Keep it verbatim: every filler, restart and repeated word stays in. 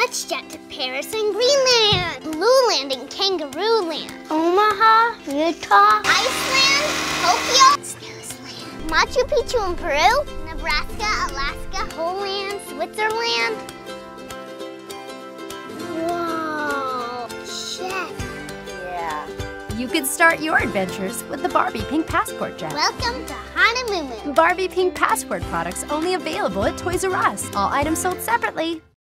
Let's jet to Paris and Greenland, Blue Land and Kangaroo Land, Omaha, Utah, Iceland, Tokyo, Snoozland, Machu Picchu in Peru, Nebraska, Alaska, Homeland, Switzerland. Whoa, chef. Yeah. You can start your adventures with the Barbie Pink Passport Jet. Welcome to Honeymoon. Barbie Pink Passport products only available at Toys R Us. All items sold separately.